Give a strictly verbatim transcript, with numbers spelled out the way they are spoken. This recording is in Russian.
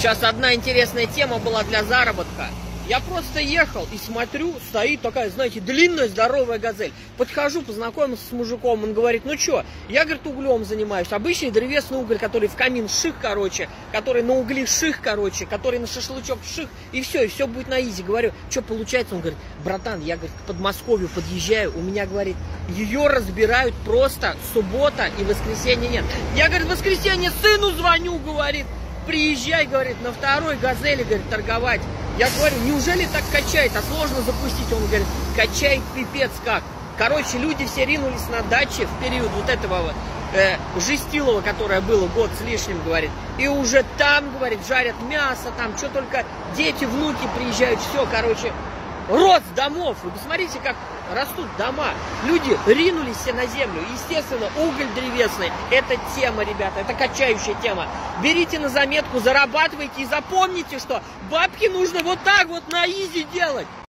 Сейчас одна интересная тема была для заработка. Я просто ехал и смотрю, стоит такая, знаете, длинная здоровая газель. Подхожу, познакомился с мужиком, он говорит, ну что, я, говорит, углем занимаюсь. Обычный древесный уголь, который в камин ших, короче, который на угли ших, короче, который на шашлычок ших, и все, и все будет на изи. Говорю, что получается? Он говорит, братан, я, говорит, к Подмосковью подъезжаю, у меня, говорит, ее разбирают просто суббота и воскресенье нет. Я, говорит, в воскресенье сыну звоню, говорит, приезжай, говорит, на второй газели, говорит, торговать. Я говорю, неужели так качает, а сложно запустить? Он говорит, качает пипец как. Короче, люди все ринулись на даче в период вот этого вот э, Жестилова, которое было год с лишним, говорит. И уже там, говорит, жарят мясо, там что только дети, внуки приезжают, все, короче, рост домов. Вы посмотрите, как растут дома. Люди ринулись все на землю. Естественно, уголь древесный – это тема, ребята, это качающая тема. Берите на заметку, зарабатывайте и запомните, что бабки нужно вот так вот на изи делать.